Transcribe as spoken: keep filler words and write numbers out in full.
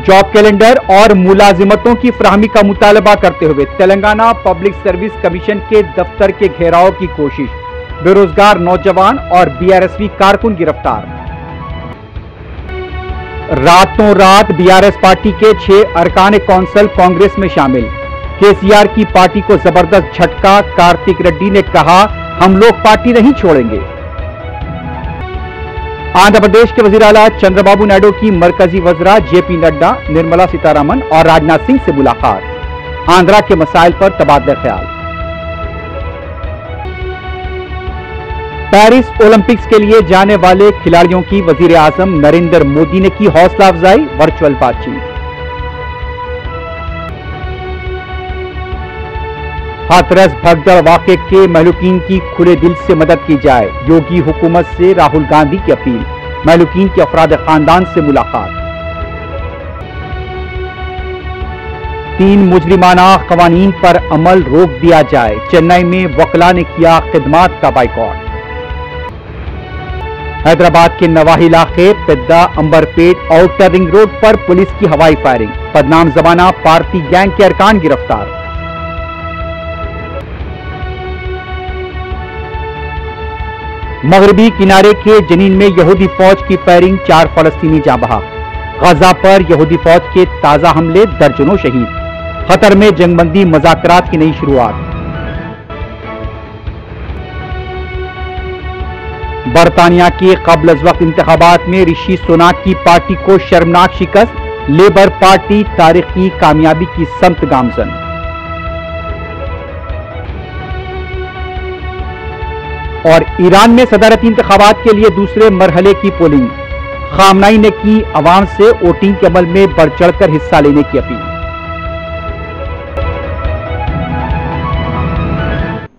Job calendar और मुलाजिमतों की फराहमी का मुतालबा करते हुए तेलंगाना पब्लिक सर्विस कमीशन के दफ्तर के घेराव की कोशिश, बेरोजगार नौजवान और बीआरएसवी कारकुन गिरफ्तार। रातों रात बीआरएस पार्टी के छह अरकान कौंसिल कांग्रेस में शामिल, केसीआर की पार्टी को जबरदस्त झटका। कार्तिक रेड्डी ने कहा, हम लोग पार्टी नहीं छोड़ेंगे। आंध्र प्रदेश के वजीर आला चंद्रबाबू नायडू की मरकजी वज़रा जेपी नड्डा, निर्मला सीतारमण और राजनाथ सिंह से मुलाकात, आंध्रा के मसाइल पर तबादला ख्याल। पेरिस ओलंपिक्स के लिए जाने वाले खिलाड़ियों की वजीर आजम नरेंद्र मोदी ने की हौसला अफजाई, वर्चुअल बातचीत। हाथरस भगदड़ वाक़े के महलूकीन की खुले दिल से मदद की जाए, योगी हुकूमत से राहुल गांधी की अपील, महलूकीन के अफराद खानदान से मुलाकात। तीन मुजरिमाना कवानीन पर अमल रोक दिया जाए, चेन्नई में वकला ने किया खिदमात का बाइकॉट। हैदराबाद के नवाही इलाके Pedda Amberpet outer ring road पर पुलिस की हवाई फायरिंग, बदनाम जमाना पारती गैंग के अरकान गिरफ्तार। मगरबी किनारे के जनीन में यहूदी फौज की फायरिंग, चार फलस्तीनी जाँ बहक। गजा पर यहूदी फौज के ताजा हमले, दर्जनों शहीद। खतर में जंगबंदी मुज़ाकरात की नई शुरुआत। बरतानिया के कब्ल अज़ वक्त इंतखाबात में ऋषि सुनाक की पार्टी को शर्मनाक शिकस्त, लेबर पार्टी तारीखी कामयाबी की समत गामजन। और ईरान में सदारती इंतखाबात के लिए दूसरे मरहले की पोलिंग, खामनाई ने की अवाम से वोटिंग के अमल में बढ़ चढ़कर हिस्सा लेने की अपील।